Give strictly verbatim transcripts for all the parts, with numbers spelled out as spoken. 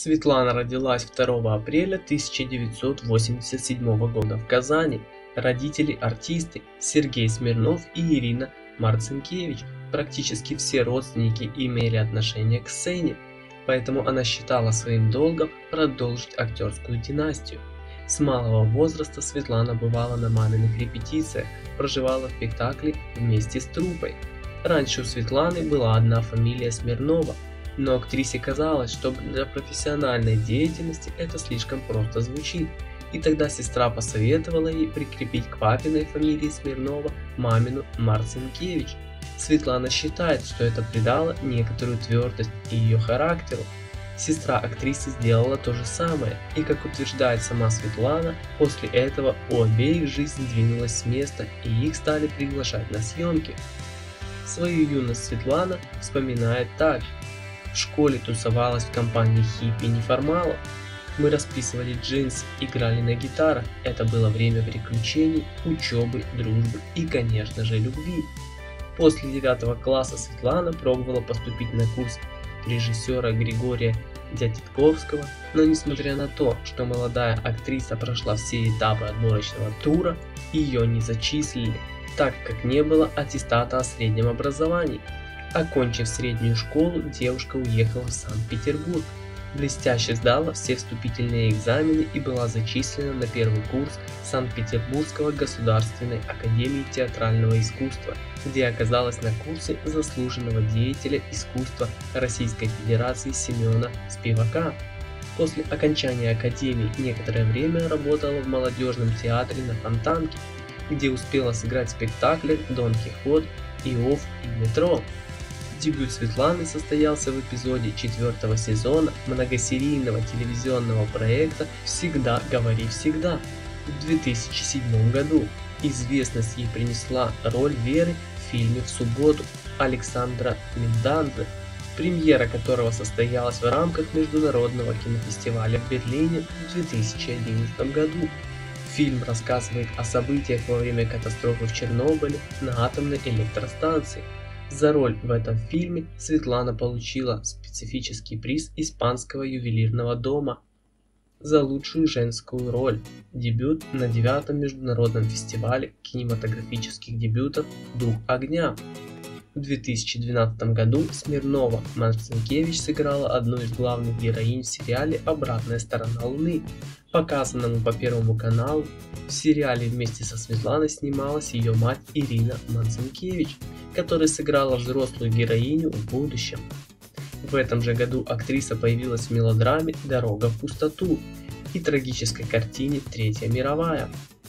Светлана родилась второго апреля тысяча девятьсот восемьдесят седьмого года в Казани. Родители артисты Сергей Смирнов и Ирина Марцинкевич. Практически все родственники имели отношение к сцене, поэтому она считала своим долгом продолжить актерскую династию. С малого возраста Светлана бывала на маминых репетициях, проживала в спектакле вместе с труппой. Раньше у Светланы была одна фамилия Смирнова, но актрисе казалось, что для профессиональной деятельности это слишком просто звучит, и тогда сестра посоветовала ей прикрепить к папиной фамилии Смирнова мамину Марцинкевич. Светлана считает, что это придало некоторую твердость ее характеру. Сестра актрисы сделала то же самое, и, как утверждает сама Светлана, после этого у обеих жизнь двинулась с места, и их стали приглашать на съемки. Свою юность Светлана вспоминает так: в школе тусовалась в компании хиппи неформалов. Мы расписывали джинсы, играли на гитарах. Это было время приключений, учебы, дружбы и, конечно же, любви. После девятого класса Светлана пробовала поступить на курс режиссера Григория Дятьковского, но несмотря на то, что молодая актриса прошла все этапы отборочного тура, ее не зачислили, так как не было аттестата о среднем образовании. Окончив среднюю школу, девушка уехала в Санкт-Петербург, блестяще сдала все вступительные экзамены и была зачислена на первый курс Санкт-Петербургского государственной академии театрального искусства, где оказалась на курсе заслуженного деятеля искусства Российской Федерации Семена Спивака. После окончания академии некоторое время работала в молодежном театре на Фонтанке, где успела сыграть в спектаклях «Дон Кихот», «Иов» и «Метро». Дебют Светланы состоялся в эпизоде четвертого сезона многосерийного телевизионного проекта «Всегда говори всегда» в две тысячи седьмом году. Известность ей принесла роль Веры в фильме «В субботу» Александра Миндандзе, премьера которого состоялась в рамках Международного кинофестиваля в Берлине в две тысячи одиннадцатом году. Фильм рассказывает о событиях во время катастрофы в Чернобыле на атомной электростанции. За роль в этом фильме Светлана получила специфический приз Испанского ювелирного дома за лучшую женскую роль. Дебют на девятом международном фестивале кинематографических дебютов «Дух огня». В две тысячи двенадцатом году Смирнова Марцинкевич сыграла одну из главных героинь в сериале «Обратная сторона Луны», показанному по Первому каналу. В сериале вместе со Светланой снималась ее мать Ирина Марцинкевич, которая сыграла взрослую героиню в будущем. В этом же году актриса появилась в мелодраме «Дорога в пустоту» и трагической картине «Третья мировая».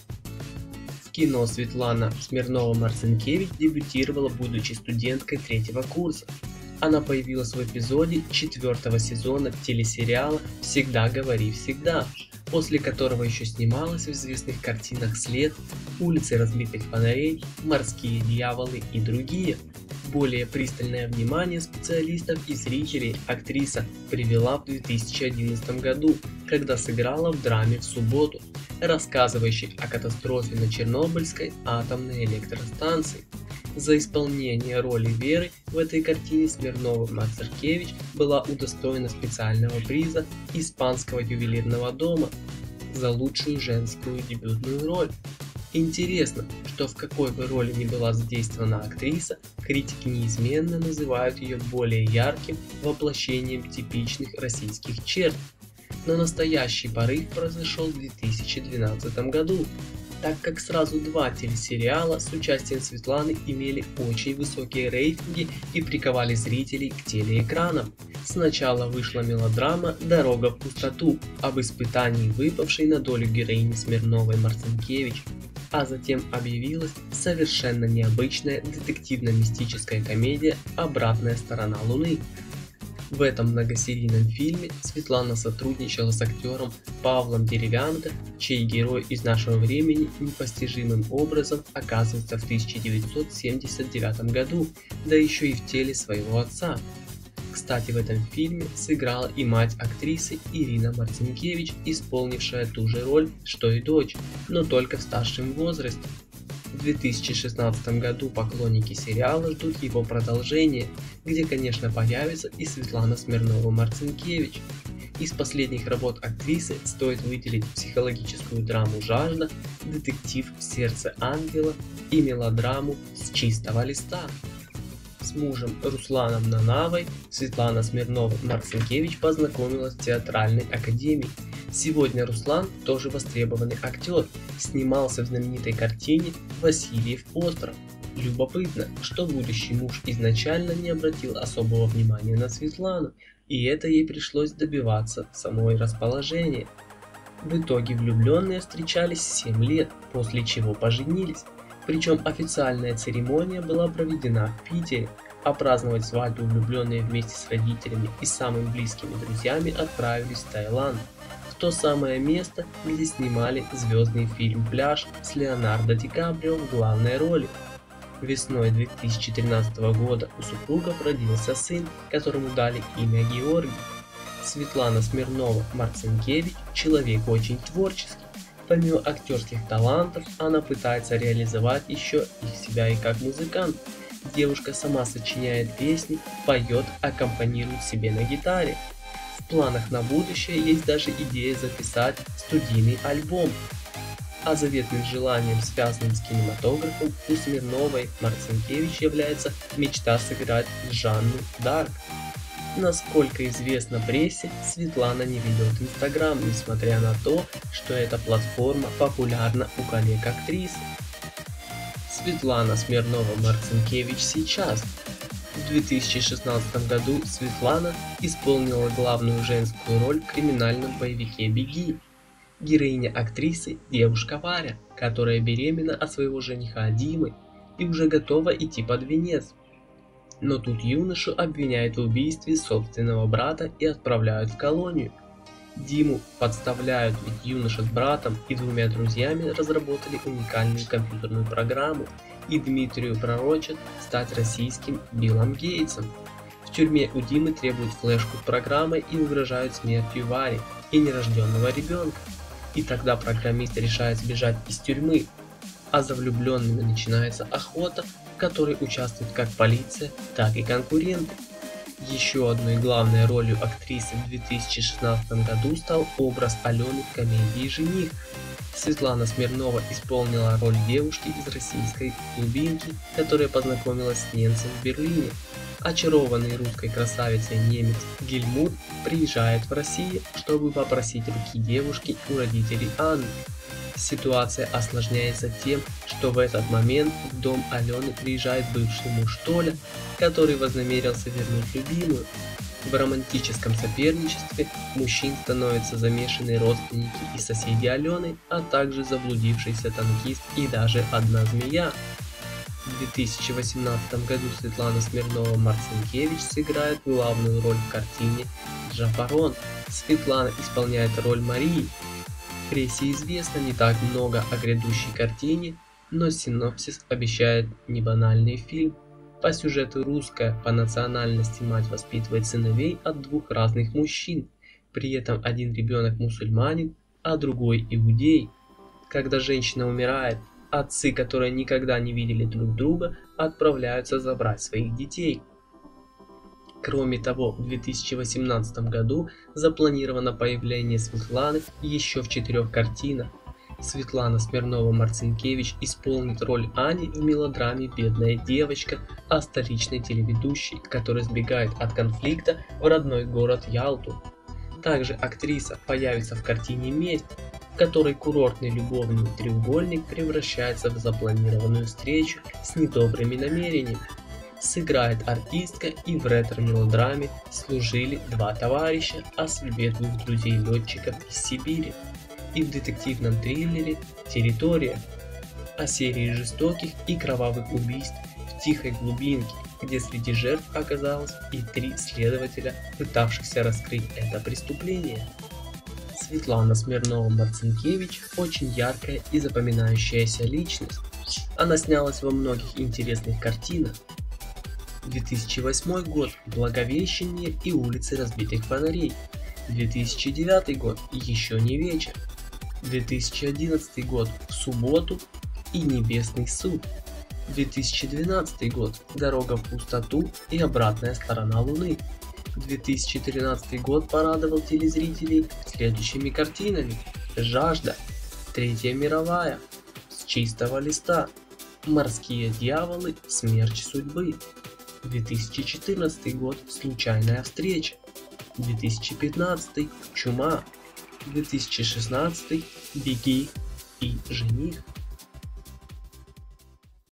В кино Светлана Смирнова-Марцинкевич дебютировала, будучи студенткой третьего курса. Она появилась в эпизоде четвертого сезона телесериала «Всегда говори всегда», после которого еще снималась в известных картинах «След», «Улицы разбитых фонарей», «Морские дьяволы» и другие. Более пристальное внимание специалистов и зрителей актриса привела в две тысячи одиннадцатом году, когда сыграла в драме «В субботу», рассказывающей о катастрофе на Чернобыльской атомной электростанции. За исполнение роли Веры в этой картине Смирнова-Марцинкевич была удостоена специального приза Испанского ювелирного дома за лучшую женскую дебютную роль. Интересно, что в какой бы роли ни была задействована актриса, критики неизменно называют ее более ярким воплощением типичных российских черт. Но настоящий порыв произошел в две тысячи двенадцатом году, так как сразу два телесериала с участием Светланы имели очень высокие рейтинги и приковали зрителей к телеэкранам. Сначала вышла мелодрама «Дорога в пустоту» об испытании, выпавшей на долю героини Смирновой Марцинкевич, а затем объявилась совершенно необычная детективно-мистическая комедия «Обратная сторона Луны». В этом многосерийном фильме Светлана сотрудничала с актером Павлом Деревянко, чей герой из нашего времени непостижимым образом оказывается в тысяча девятьсот семьдесят девятом году, да еще и в теле своего отца. Кстати, в этом фильме сыграла и мать актрисы Ирина Марцинкевич, исполнившая ту же роль, что и дочь, но только в старшем возрасте. В две тысячи шестнадцатом году поклонники сериала ждут его продолжения, где, конечно, появится и Светлана Смирнова-Марцинкевич. Из последних работ актрисы стоит выделить психологическую драму «Жажда», детектив «Сердце ангела» и мелодраму «С чистого листа». С мужем Русланом Нанавой Светлана Смирнова-Марцинкевич познакомилась в театральной академии. Сегодня Руслан тоже востребованный актер, снимался в знаменитой картине «Васильев остров». Любопытно, что будущий муж изначально не обратил особого внимания на Светлану, и это ей пришлось добиваться самой расположения. В итоге влюбленные встречались семь лет, после чего поженились. Причем официальная церемония была проведена в Питере, а праздновать свадьбу влюбленные вместе с родителями и самыми близкими друзьями отправились в Таиланд, в то самое место, где снимали звездный фильм «Пляж» с Леонардо Ди Каприо в главной роли. Весной две тысячи тринадцатого года у супругов родился сын, которому дали имя Георгий. Светлана Смирнова-Марцинкевич – человек очень творческий. Помимо актерских талантов, она пытается реализовать еще и себя и как музыкант. Девушка сама сочиняет песни, поет, аккомпанирует себе на гитаре. В планах на будущее есть даже идея записать студийный альбом. А заветным желанием, связанным с кинематографом, у Смирновой-Марцинкевич является мечта сыграть Жанну Дарк. Насколько известно прессе, Светлана не ведет Инстаграм, несмотря на то, что эта платформа популярна у коллег актрисы. Светлана Смирнова-Марцинкевич сейчас. В две тысячи шестнадцатом году Светлана исполнила главную женскую роль в криминальном боевике «Беги». Героиня актрисы – девушка Варя, которая беременна от своего жениха Димы и уже готова идти под венец. Но тут юношу обвиняют в убийстве собственного брата и отправляют в колонию. Диму подставляют, ведь юноша с братом и двумя друзьями разработали уникальную компьютерную программу, и Дмитрию пророчат стать российским Биллом Гейтсом. В тюрьме у Димы требуют флешку с программой и угрожают смертью Вари и нерожденного ребенка. И тогда программист решает сбежать из тюрьмы, а за влюбленными начинается охота, в которой участвуют как полиция, так и конкуренты. Еще одной главной ролью актрисы в две тысячи шестнадцатом году стал образ Алены в комедии «Жених». Светлана Смирнова исполнила роль девушки из российской глубинки, которая познакомилась с немцем в Берлине. Очарованный русской красавицей немец Гельмут приезжает в Россию, чтобы попросить руки девушки у родителей Анны. Ситуация осложняется тем, что в этот момент в дом Алены приезжает бывший муж Толя, который вознамерился вернуть любимую. В романтическом соперничестве мужчин становятся замешаны родственники и соседи Алены, а также заблудившийся танкист и даже одна змея. В две тысячи восемнадцатом году Светлана Смирнова-Марцинкевич сыграет главную роль в картине «Джафарон». Светлана исполняет роль Марии. Прессе известно не так много о грядущей картине, но синопсис обещает небанальный фильм. По сюжету русская по национальности мать воспитывает сыновей от двух разных мужчин, при этом один ребенок мусульманин, а другой иудей. Когда женщина умирает, отцы, которые никогда не видели друг друга, отправляются забрать своих детей. Кроме того, в две тысячи восемнадцатом году запланировано появление Светланы еще в четырех картинах. Светлана Смирнова-Марцинкевич исполнит роль Ани в мелодраме «Бедная девочка» о столичной телеведущей, которая сбегает от конфликта в родной город Ялту. Также актриса появится в картине «Месть», в которой курортный любовный треугольник превращается в запланированную встречу с недобрыми намерениями. Сыграет артистка и в ретро-мелодраме «Служили два товарища» о судьбе двух друзей-летчиков из Сибири, и в детективном триллере «Территория» о серии жестоких и кровавых убийств в тихой глубинке, где среди жертв оказалось и три следователя, пытавшихся раскрыть это преступление. Светлана Смирнова-Марцинкевич очень яркая и запоминающаяся личность. Она снялась во многих интересных картинах. две тысячи восьмой год «Благовещение» и «Улицы разбитых фонарей», две тысячи девятый год «Еще не вечер», две тысячи одиннадцатый год «В субботу» и «Небесный суд», две тысячи двенадцатый год «Дорога в пустоту» и «Обратная сторона Луны», две тысячи тринадцатый год порадовал телезрителей следующими картинами: «Жажда», «Третья мировая», «С чистого листа», «Морские дьяволы», «Смерч судьбы». две тысячи четырнадцатый год «Случайная встреча», две тысячи пятнадцатый «Чума», две тысячи шестнадцатый «Беги» и «Жених».